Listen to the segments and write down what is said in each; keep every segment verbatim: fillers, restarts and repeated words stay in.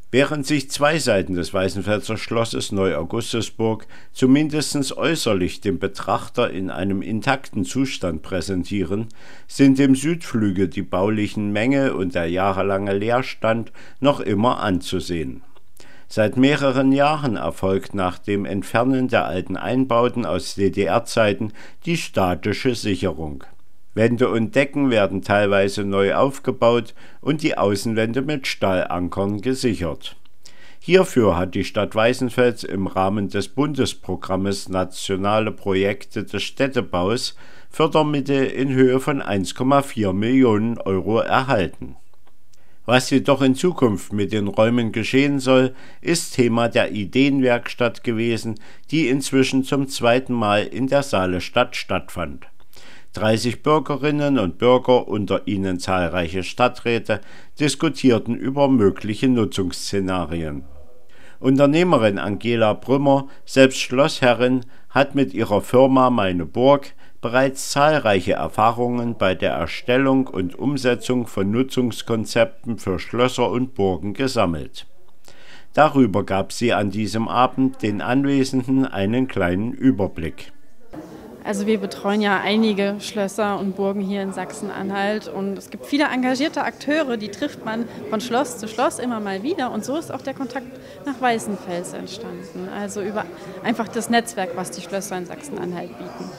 Während sich zwei Seiten des Weißenfelser Schlosses Neu-Augustusburg zumindest äußerlich dem Betrachter in einem intakten Zustand präsentieren, sind im Südflügel die baulichen Mängel und der jahrelange Leerstand noch immer anzusehen. Seit mehreren Jahren erfolgt nach dem Entfernen der alten Einbauten aus D D R-Zeiten die statische Sicherung. Wände und Decken werden teilweise neu aufgebaut und die Außenwände mit Stahlankern gesichert. Hierfür hat die Stadt Weißenfels im Rahmen des Bundesprogrammes Nationale Projekte des Städtebaus Fördermittel in Höhe von eins Komma vier Millionen Euro erhalten. Was jedoch in Zukunft mit den Räumen geschehen soll, ist Thema der Ideenwerkstatt gewesen, die inzwischen zum zweiten Mal in der Saalestadt stattfand. dreißig Bürgerinnen und Bürger, unter ihnen zahlreiche Stadträte, diskutierten über mögliche Nutzungsszenarien. Unternehmerin Angela Brümmer, selbst Schlossherrin, hat mit ihrer Firma Meine Burg bereits zahlreiche Erfahrungen bei der Erstellung und Umsetzung von Nutzungskonzepten für Schlösser und Burgen gesammelt. Darüber gab sie an diesem Abend den Anwesenden einen kleinen Überblick. Also wir betreuen ja einige Schlösser und Burgen hier in Sachsen-Anhalt und es gibt viele engagierte Akteure, die trifft man von Schloss zu Schloss immer mal wieder und so ist auch der Kontakt nach Weißenfels entstanden, also über einfach das Netzwerk, was die Schlösser in Sachsen-Anhalt bieten.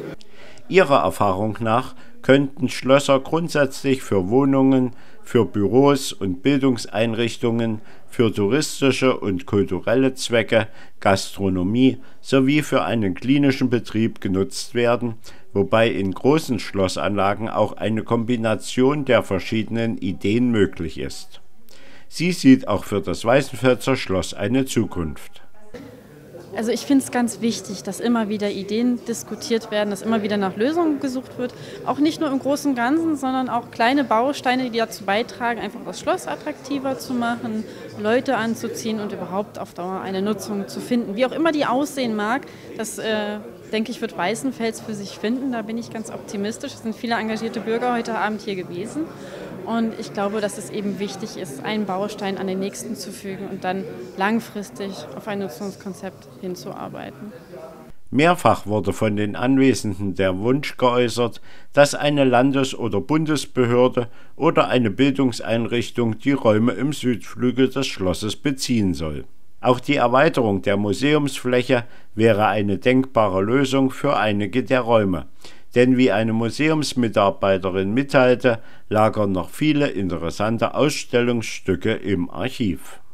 Ihrer Erfahrung nach könnten Schlösser grundsätzlich für Wohnungen, für Büros und Bildungseinrichtungen, für touristische und kulturelle Zwecke, Gastronomie sowie für einen klinischen Betrieb genutzt werden, wobei in großen Schlossanlagen auch eine Kombination der verschiedenen Ideen möglich ist. Sie sieht auch für das Weißenfelser Schloss eine Zukunft. Also ich finde es ganz wichtig, dass immer wieder Ideen diskutiert werden, dass immer wieder nach Lösungen gesucht wird. Auch nicht nur im Großen und Ganzen, sondern auch kleine Bausteine, die dazu beitragen, einfach das Schloss attraktiver zu machen, Leute anzuziehen und überhaupt auf Dauer eine Nutzung zu finden. Wie auch immer die aussehen mag, das äh, denke ich, wird Weißenfels für sich finden. Da bin ich ganz optimistisch. Es sind viele engagierte Bürger heute Abend hier gewesen. Und ich glaube, dass es eben wichtig ist, einen Baustein an den nächsten zu fügen und dann langfristig auf ein Nutzungskonzept hinzuarbeiten. Mehrfach wurde von den Anwesenden der Wunsch geäußert, dass eine Landes- oder Bundesbehörde oder eine Bildungseinrichtung die Räume im Südflügel des Schlosses beziehen soll. Auch die Erweiterung der Museumsfläche wäre eine denkbare Lösung für einige der Räume. Denn wie eine Museumsmitarbeiterin mitteilte, lagern noch viele interessante Ausstellungsstücke im Archiv.